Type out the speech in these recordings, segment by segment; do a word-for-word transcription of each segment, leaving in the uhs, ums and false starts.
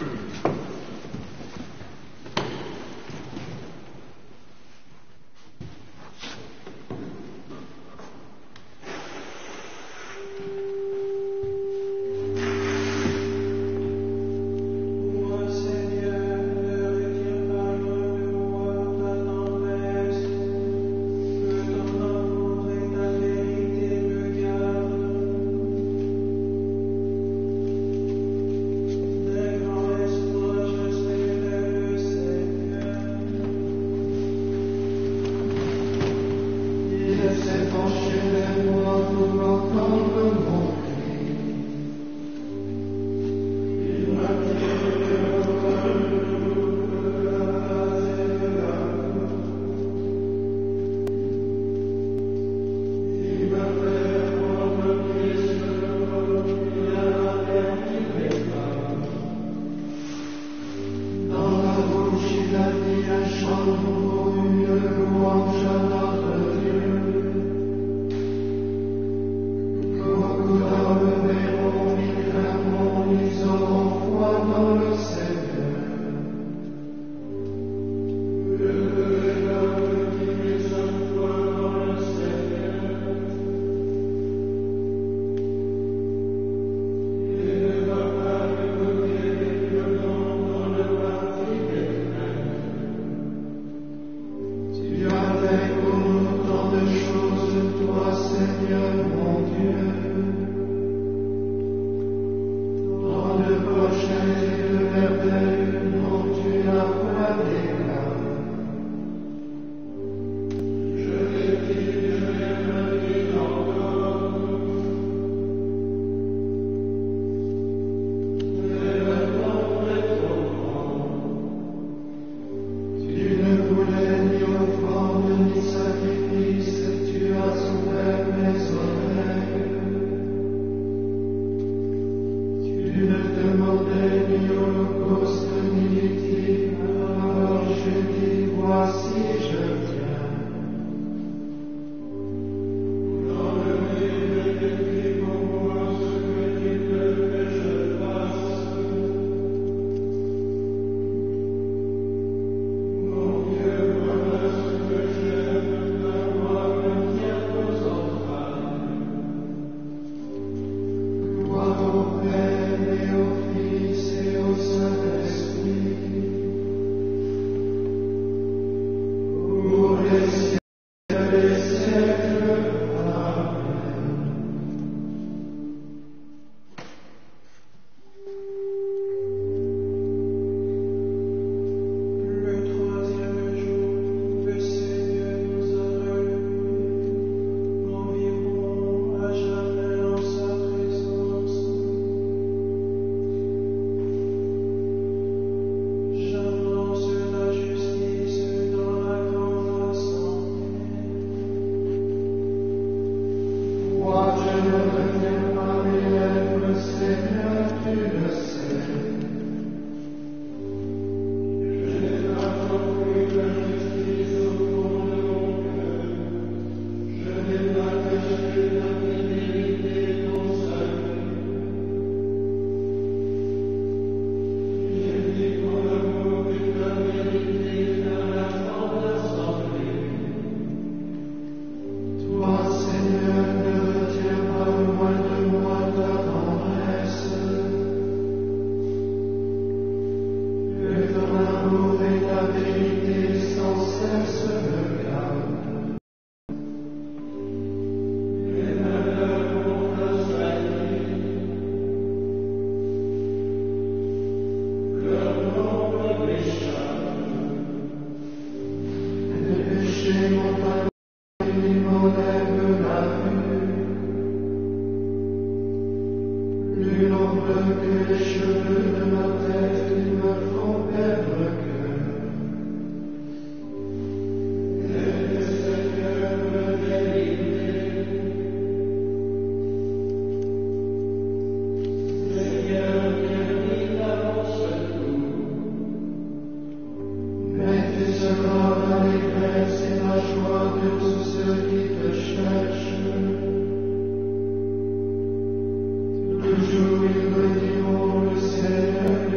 Toujours ils me diront, le Seigneur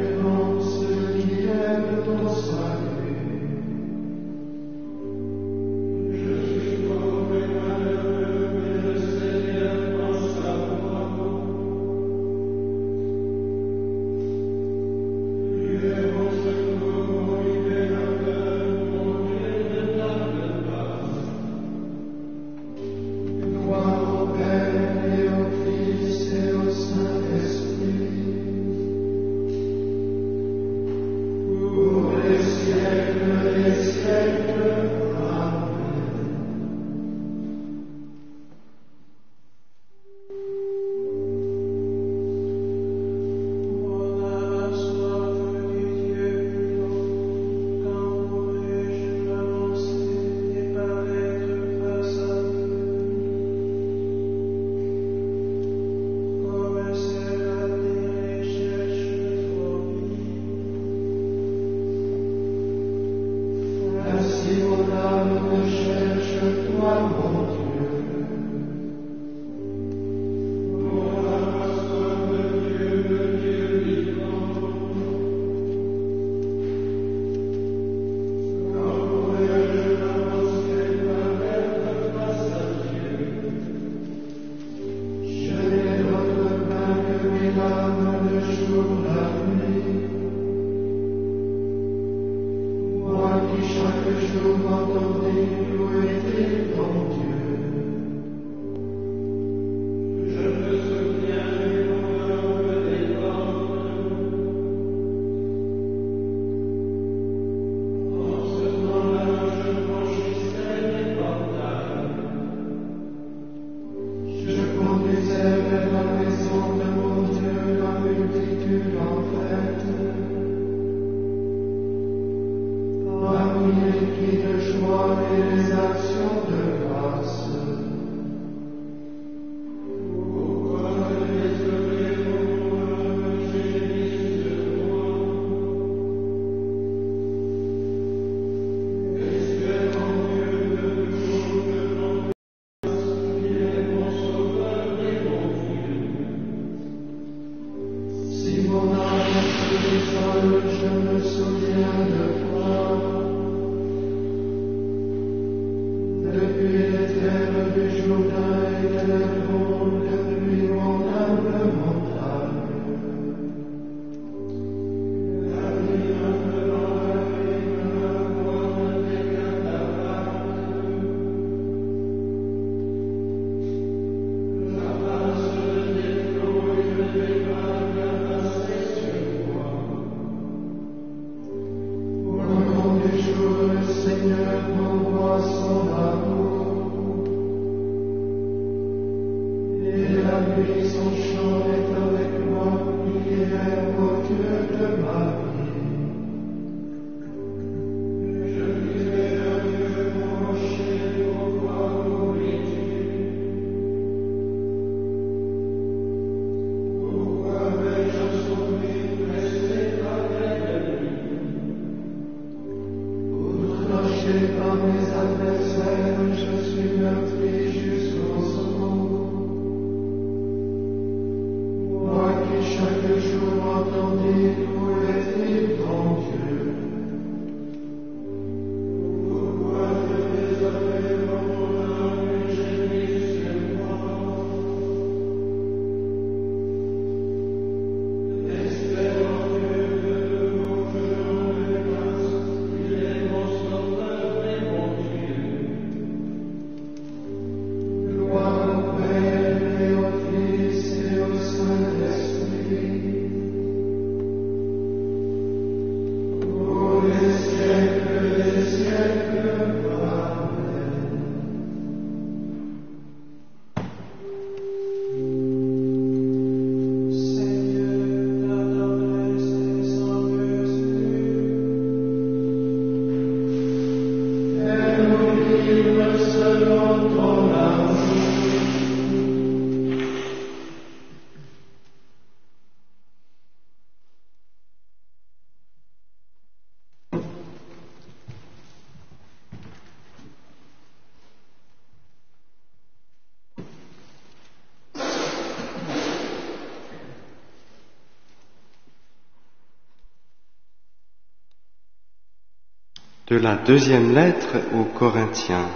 De la deuxième lettre aux Corinthiens.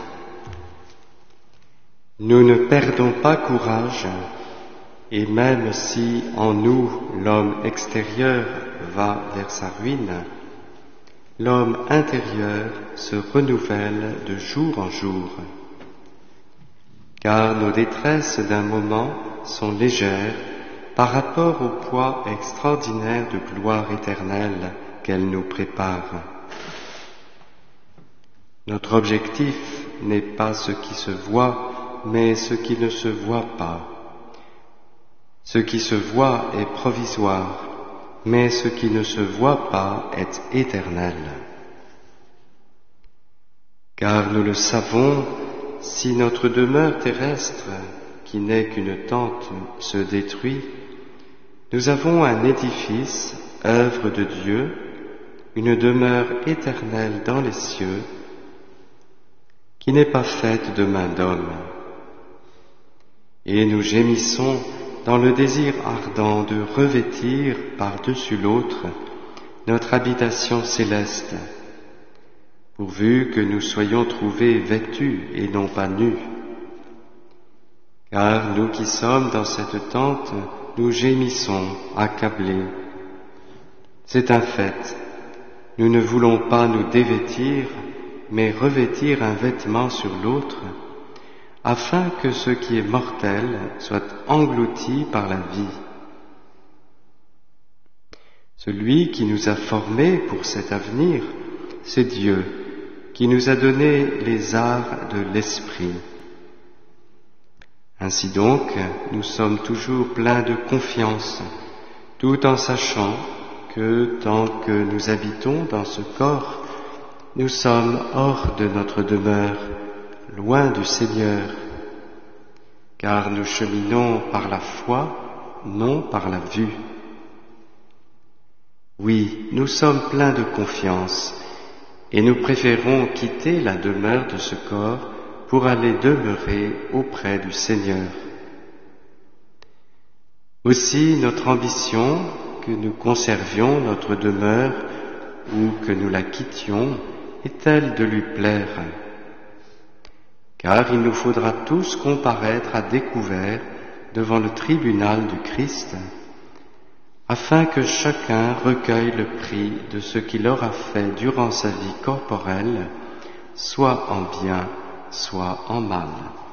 Nous ne perdons pas courage, et même si en nous l'homme extérieur va vers sa ruine, l'homme intérieur se renouvelle de jour en jour. Car nos détresses d'un moment sont légères par rapport au poids extraordinaire de gloire éternelle qu'elle nous prépare. Notre objectif n'est pas ce qui se voit, mais ce qui ne se voit pas. Ce qui se voit est provisoire, mais ce qui ne se voit pas est éternel. Car nous le savons, si notre demeure terrestre, qui n'est qu'une tente, se détruit, nous avons un édifice, œuvre de Dieu, une demeure éternelle dans les cieux, qui n'est pas faite de main d'homme. Et nous gémissons dans le désir ardent de revêtir par-dessus l'autre notre habitation céleste, pourvu que nous soyons trouvés vêtus et non pas nus. Car nous qui sommes dans cette tente, nous gémissons, accablés. C'est un fait, nous ne voulons pas nous dévêtir, mais revêtir un vêtement sur l'autre, afin que ce qui est mortel soit englouti par la vie. Celui qui nous a formés pour cet avenir, c'est Dieu, qui nous a donné les arts de l'esprit. Ainsi donc, nous sommes toujours pleins de confiance, tout en sachant que tant que nous habitons dans ce corps, nous sommes hors de notre demeure, loin du Seigneur, car nous cheminons par la foi, non par la vue. Oui, nous sommes pleins de confiance, et nous préférons quitter la demeure de ce corps pour aller demeurer auprès du Seigneur. Aussi notre ambition, que nous conservions notre demeure ou que nous la quittions, est-elle de lui plaire. Car il nous faudra tous comparaître à découvert devant le tribunal du Christ, afin que chacun recueille le prix de ce qu'il aura fait durant sa vie corporelle, soit en bien, soit en mal.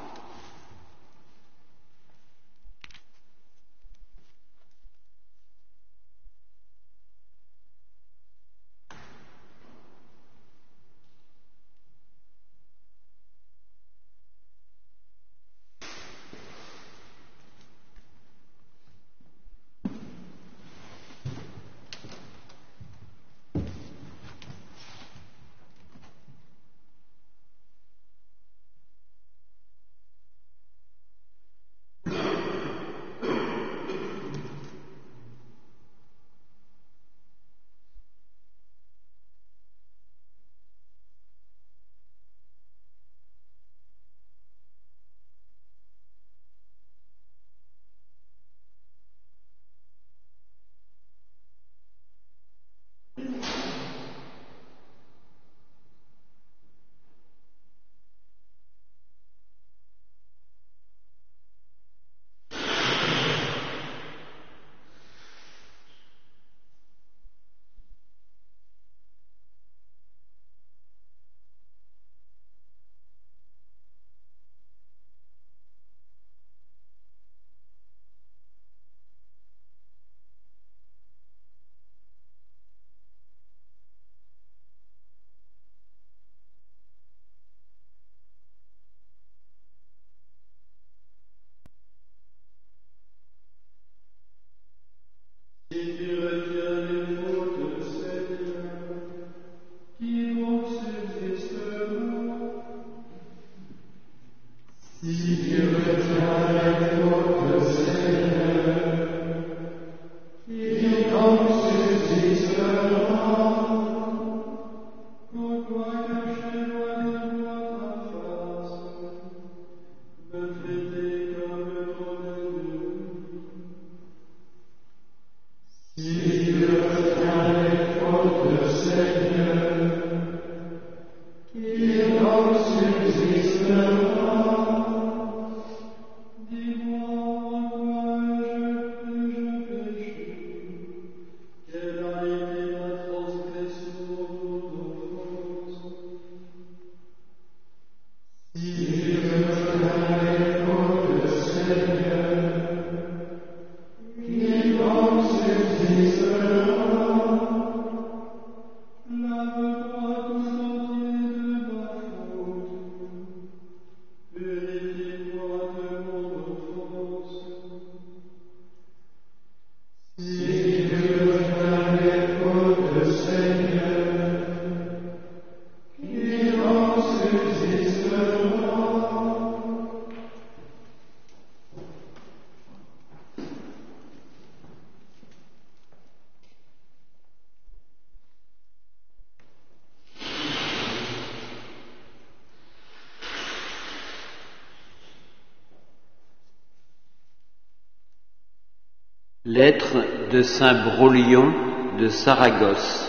Lettre de saint Brolion de Saragosse.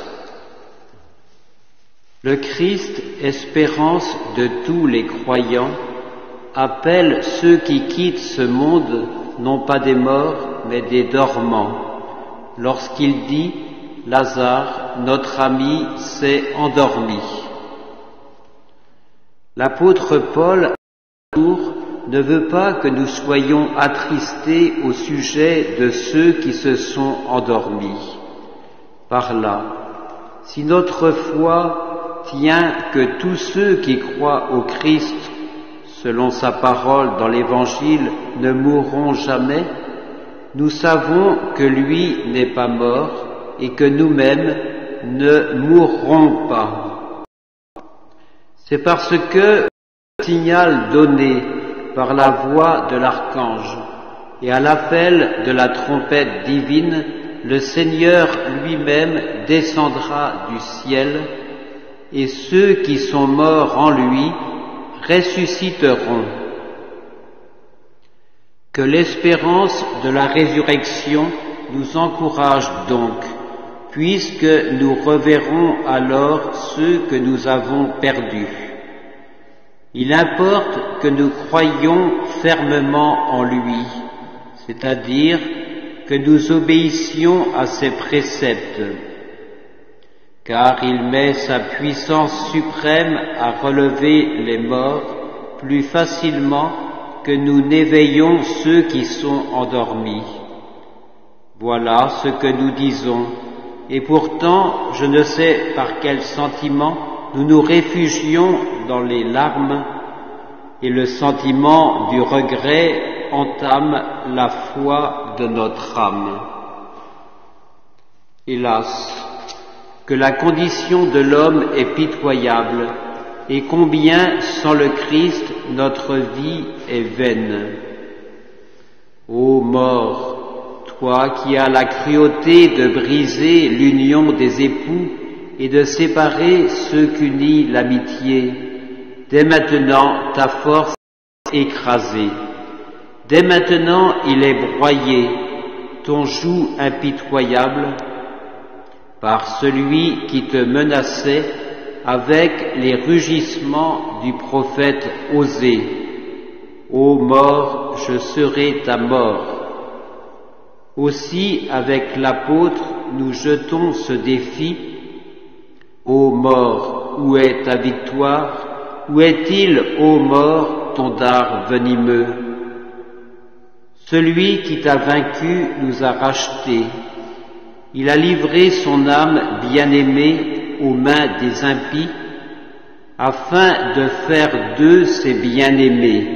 Le Christ, espérance de tous les croyants, appelle ceux qui quittent ce monde non pas des morts, mais des dormants, lorsqu'il dit « Lazare, notre ami, s'est endormi ». L'apôtre Paul, ne veut pas que nous soyons attristés au sujet de ceux qui se sont endormis. Par là, si notre foi tient que tous ceux qui croient au Christ, selon sa parole dans l'Évangile, ne mourront jamais, nous savons que lui n'est pas mort et que nous-mêmes ne mourrons pas. C'est parce que le signal donné par la voix de l'archange et à l'appel de la trompette divine, le Seigneur lui-même descendra du ciel et ceux qui sont morts en lui ressusciteront. Que l'espérance de la résurrection nous encourage donc, puisque nous reverrons alors ceux que nous avons perdus. Il importe que nous croyions fermement en lui, c'est-à-dire que nous obéissions à ses préceptes, car il met sa puissance suprême à relever les morts plus facilement que nous n'éveillons ceux qui sont endormis. Voilà ce que nous disons, et pourtant je ne sais par quel sentiment nous nous réfugions dans les larmes, et le sentiment du regret entame la foi de notre âme. Hélas, que la condition de l'homme est pitoyable, et combien, sans le Christ, notre vie est vaine. Ô mort, toi qui as la cruauté de briser l'union des époux et de séparer ceux qu'unit l'amitié, dès maintenant ta force est écrasée. Dès maintenant il est broyé, ton joug impitoyable, par celui qui te menaçait avec les rugissements du prophète Osée. Ô mort, je serai ta mort. Aussi, avec l'apôtre, nous jetons ce défi. Ô mort, où est ta victoire? Où est-il, ô mort, ton dard venimeux? Celui qui t'a vaincu nous a rachetés. Il a livré son âme bien-aimée aux mains des impies, afin de faire d'eux ses bien-aimés.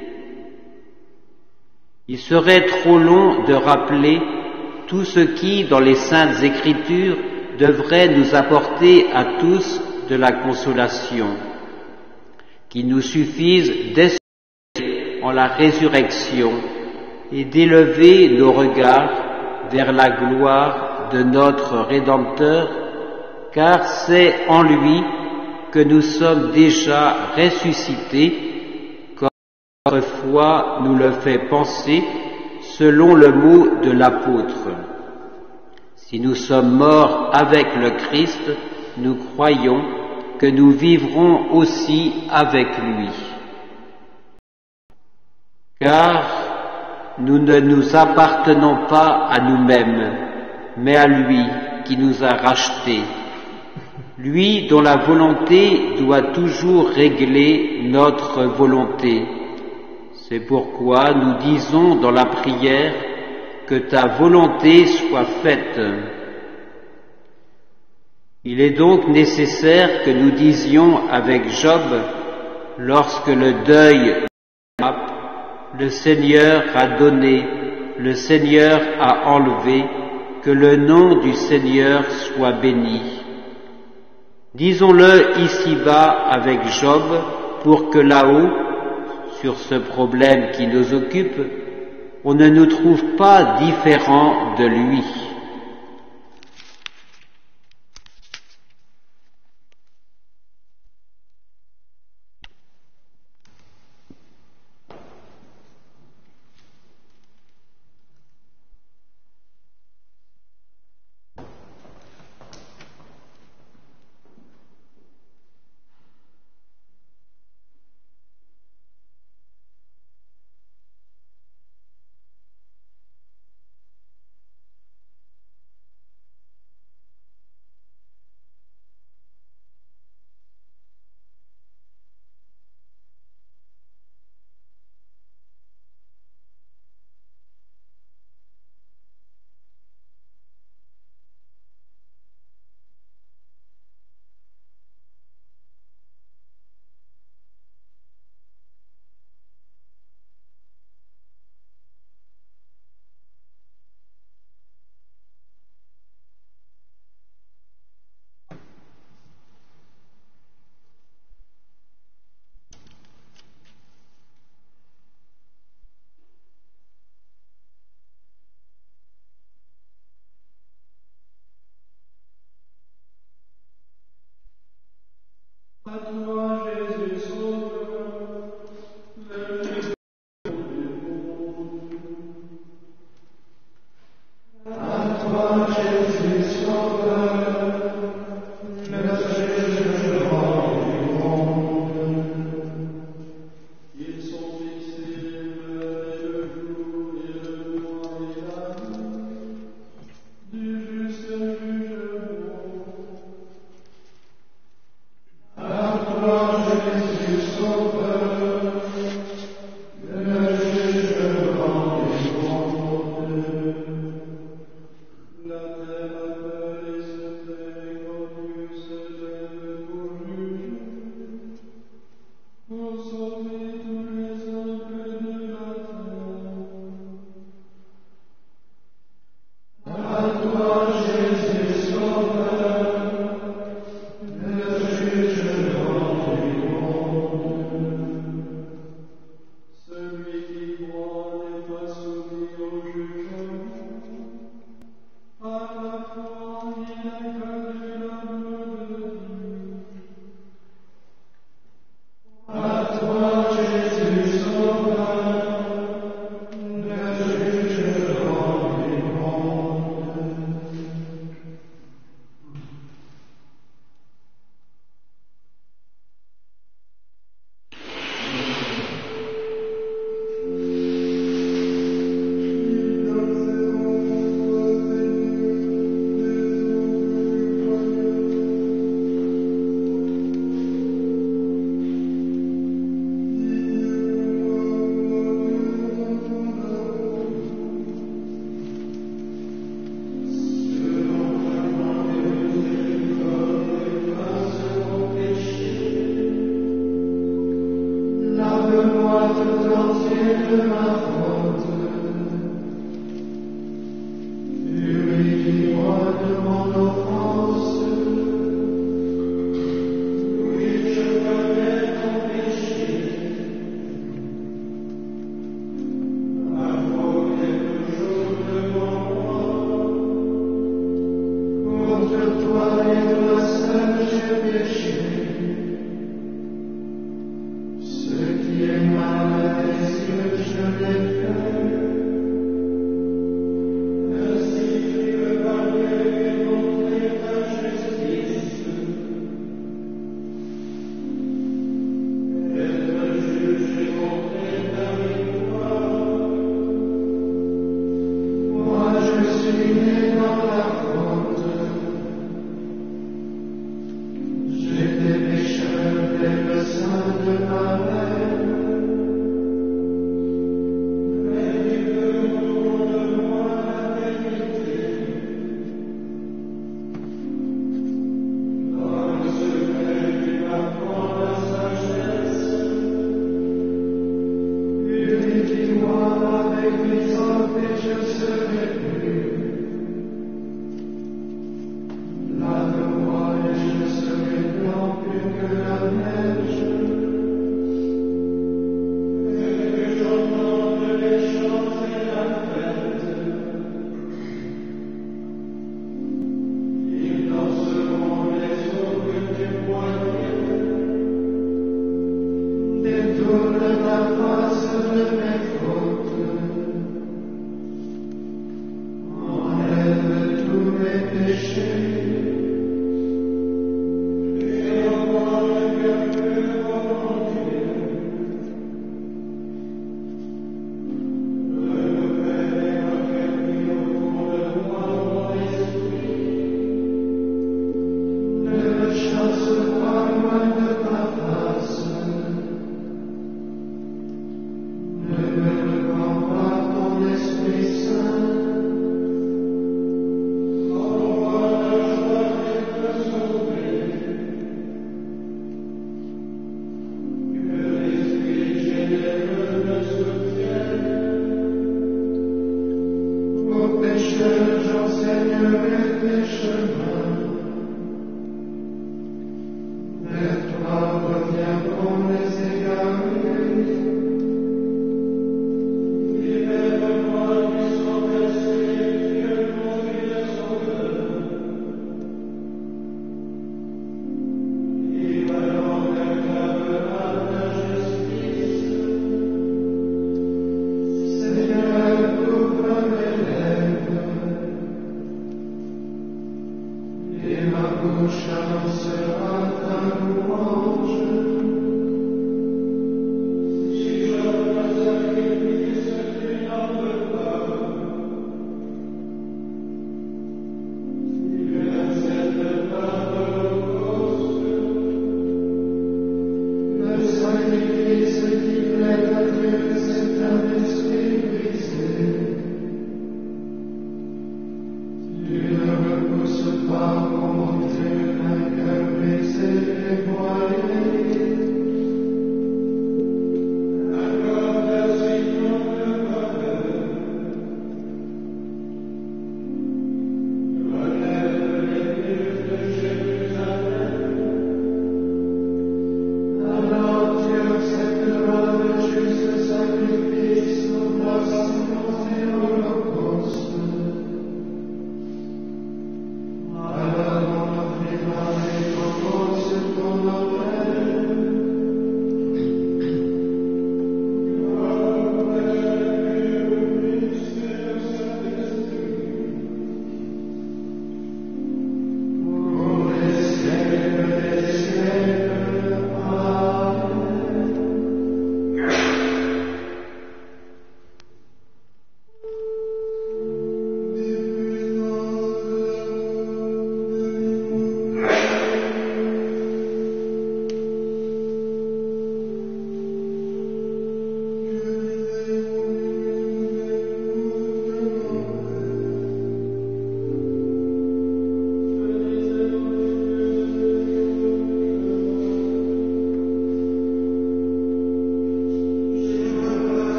Il serait trop long de rappeler tout ce qui, dans les Saintes Écritures, devrait nous apporter à tous de la consolation, qu'il nous suffise d'espérer en la résurrection et d'élever nos regards vers la gloire de notre Rédempteur, car c'est en lui que nous sommes déjà ressuscités, comme notre foi nous le fait penser, selon le mot de l'apôtre. Si nous sommes morts avec le Christ, nous croyons que nous vivrons aussi avec lui. Car nous ne nous appartenons pas à nous-mêmes, mais à lui qui nous a rachetés. Lui dont la volonté doit toujours régler notre volonté. C'est pourquoi nous disons dans la prière que ta volonté soit faite. Il est donc nécessaire que nous disions avec Job, lorsque le deuil frappe, le Seigneur a donné, le Seigneur a enlevé, que le nom du Seigneur soit béni. Disons-le ici-bas avec Job, pour que là-haut, sur ce problème qui nous occupe, on ne nous trouve pas différents de lui.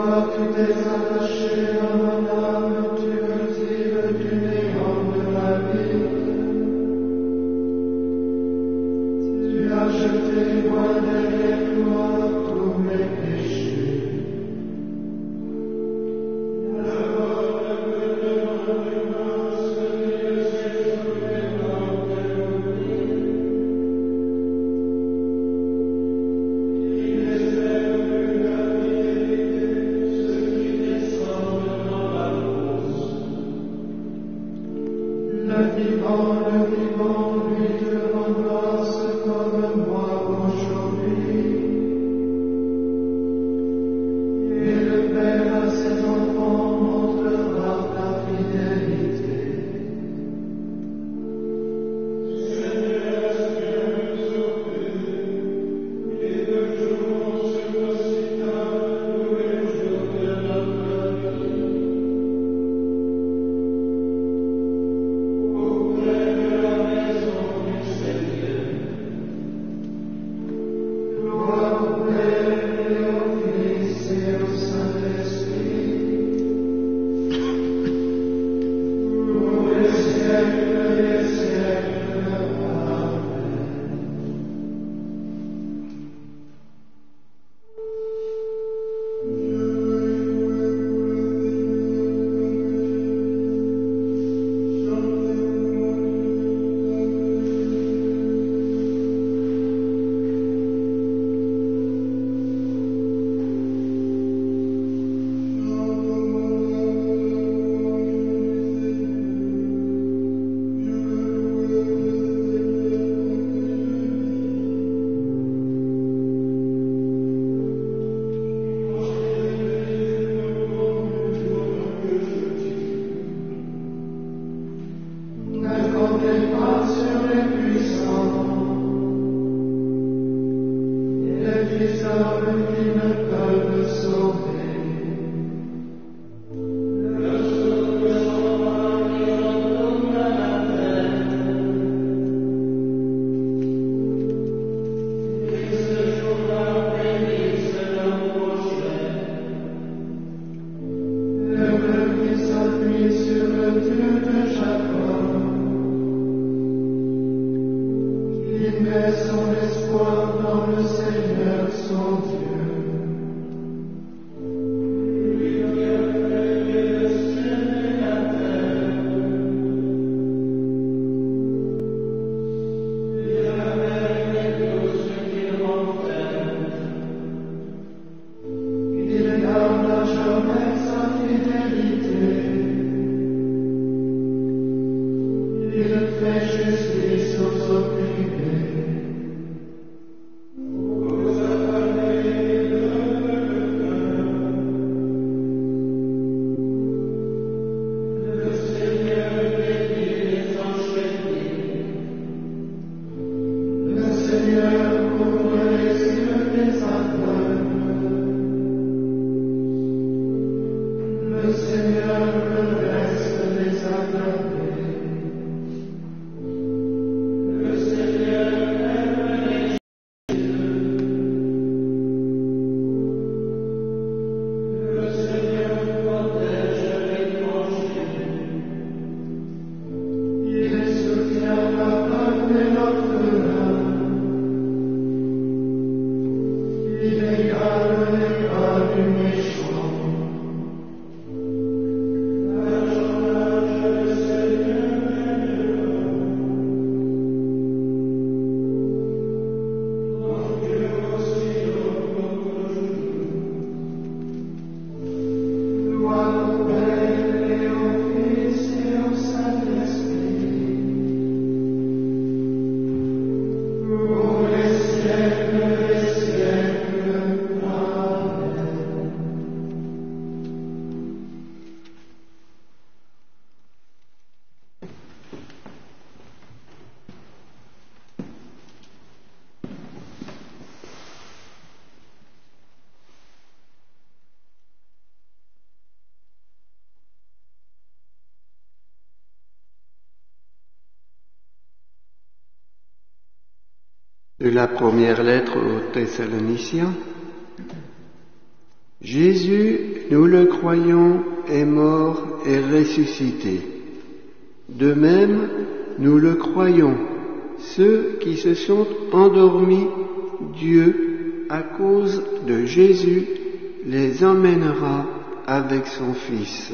De la première lettre aux Thessaloniciens. Jésus nous le croyons, est mort et ressuscité. De même, nous le croyons, ceux qui se sont endormis, Dieu, à cause de Jésus, les emmènera avec son Fils.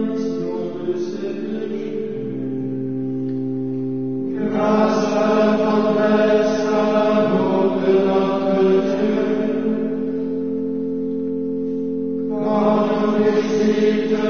Grâce à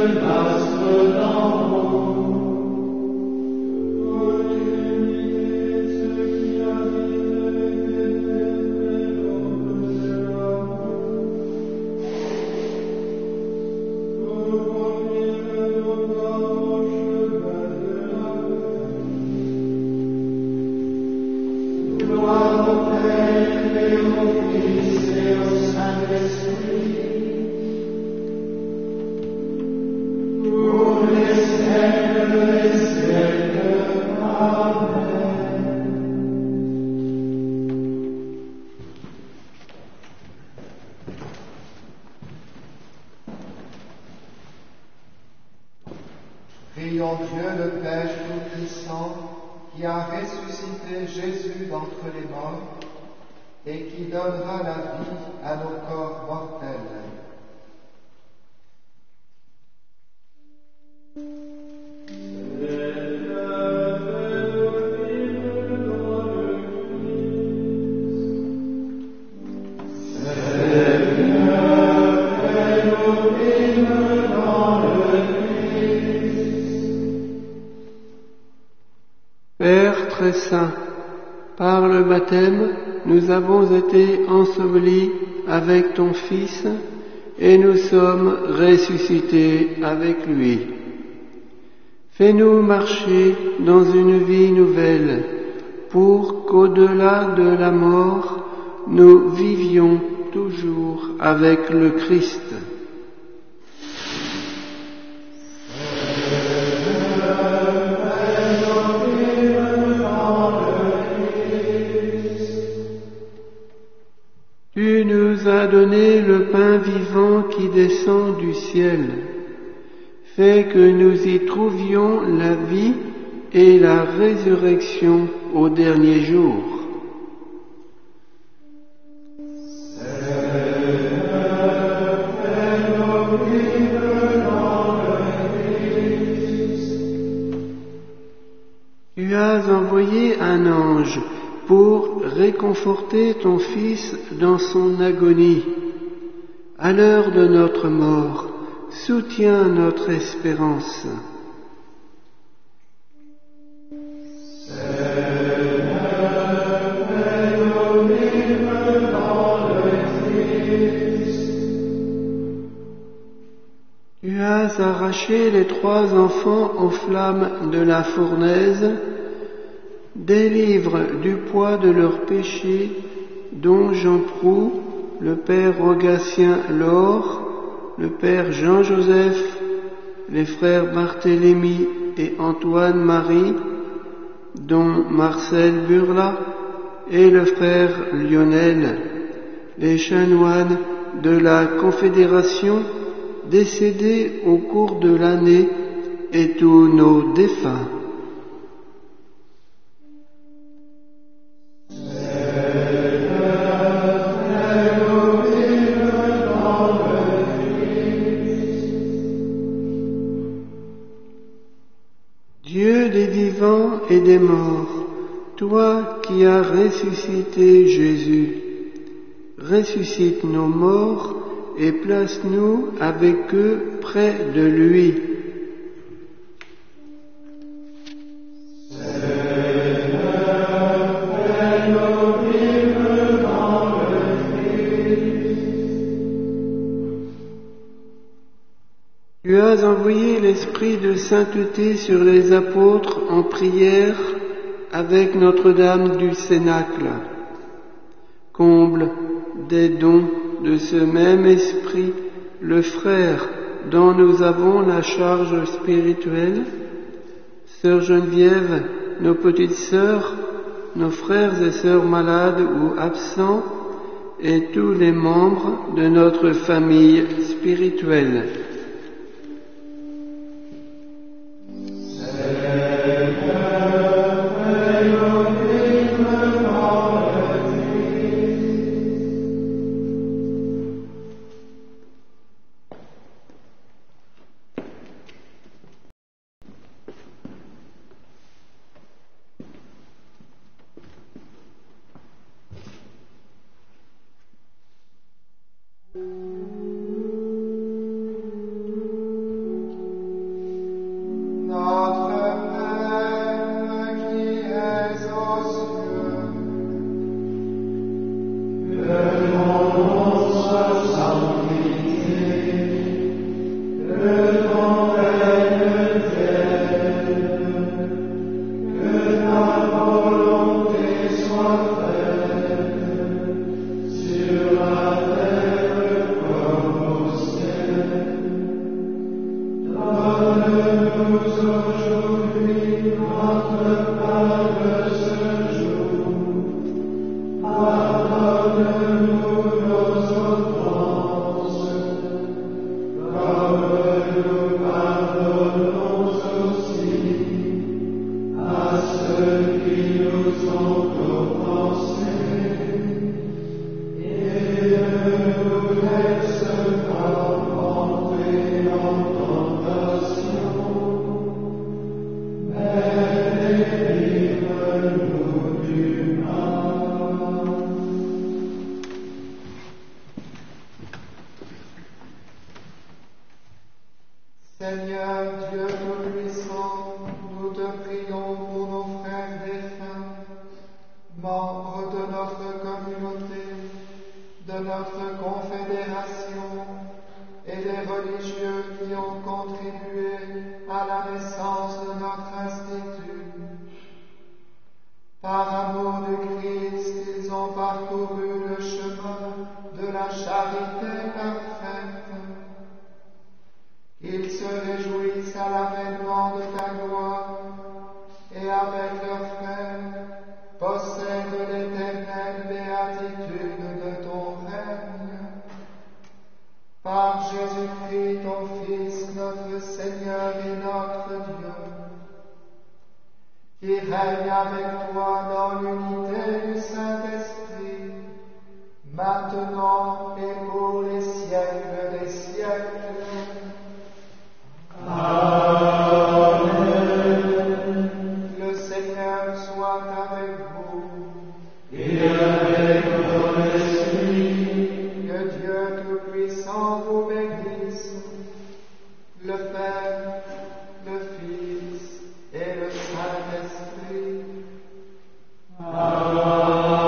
Prions Dieu le Père Tout-Puissant, qui a ressuscité Jésus d'entre les morts et qui donnera la vie à nos corps mortels. Père très saint, par le baptême, nous avons été ensevelis avec ton Fils et nous sommes ressuscités avec lui. Fais-nous marcher dans une vie nouvelle pour qu'au-delà de la mort, nous vivions toujours avec le Christ. Tu nous as donné le pain vivant qui descend du ciel. Fais que nous y trouvions la vie et la résurrection au dernier jour. Tu as envoyé un ange pour réconforter ton Fils dans son agonie. À l'heure de notre mort, soutiens notre espérance. Tu as arraché les trois enfants aux flammes de la fournaise. Délivre du poids de leurs péchés, dont Jean Proux, le père Rogatien Laure, le père Jean-Joseph, les frères Barthélemy et Antoine-Marie, dont Marcel Burla et le frère Lionel, les chanoines de la Confédération décédés au cours de l'année et tous nos défunts. Dieu des vivants et des morts, toi qui as ressuscité Jésus, ressuscite nos morts et place-nous avec eux près de lui. Tu as envoyé l'Esprit de sainteté sur les apôtres en prière avec Notre-Dame du Cénacle. Comble des dons de ce même Esprit le frère dont nous avons la charge spirituelle, Sœur Geneviève, nos petites sœurs, nos frères et sœurs malades ou absents, et tous les membres de notre famille spirituelle. Seigneur Dieu Tout-Puissant, nous te prions pour nos frères défunts, membres de notre communauté, de notre confédération et des religieux qui ont contribué à la naissance de notre institut. Par amour du Christ, ils ont parcouru le chemin de la charité parfaite. Ils se réjouissent à l'avènement de ta gloire et avec leurs frères possèdent l'éternelle béatitude de ton règne. Par Jésus-Christ, ton Fils, notre Seigneur et notre Dieu, qui règne avec toi dans l'unité du Saint-Esprit, maintenant et pour les siècles des siècles. Amen. Le Seigneur soit avec vous. Et avec votre esprit. Que Dieu Tout-Puissant vous bénisse, le Père, le Fils et le Saint-Esprit. Amen.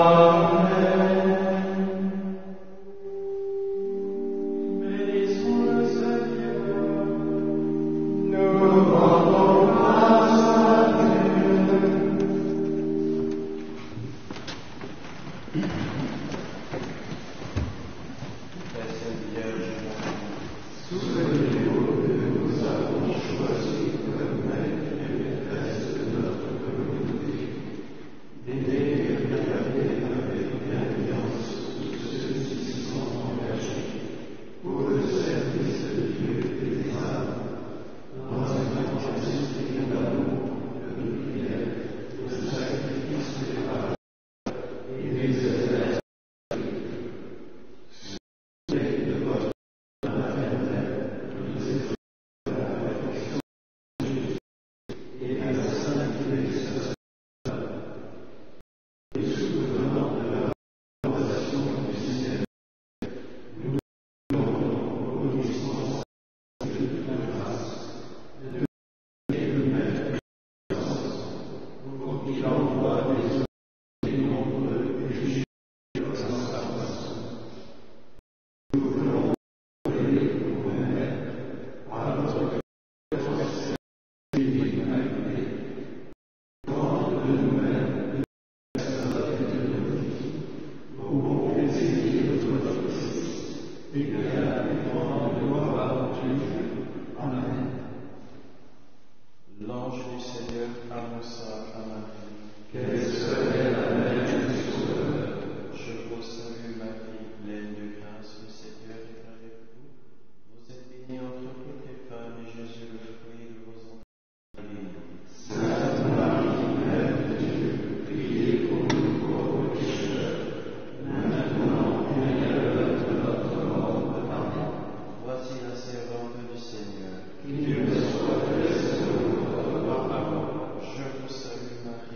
L'ange du Seigneur annonça à Marie qu'elle serait la mère du Sauveur. Je vous salue Marie, pleine de grâce, le Seigneur est avec vous. Vous êtes bénie entre toutes les femmes, et Jésus, le fruit de vos entrailles, est béni. Sainte Marie, Mère de Dieu, priez pour nous pauvres pécheurs, maintenant et à l'heure de notre mort. Amen. Voici la servante du Seigneur. Qu'il me soit fait selon votre parole. Je vous salue Marie,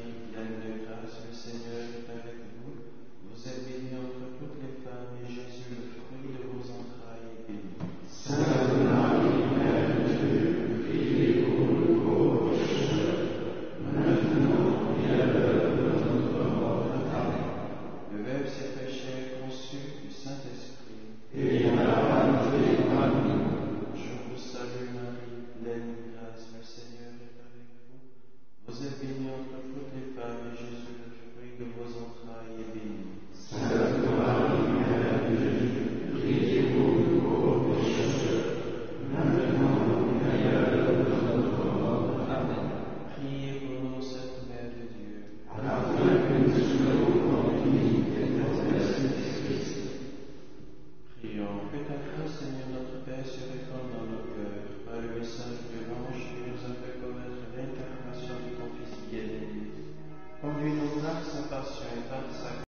Conduis-nous par sa passion et par sa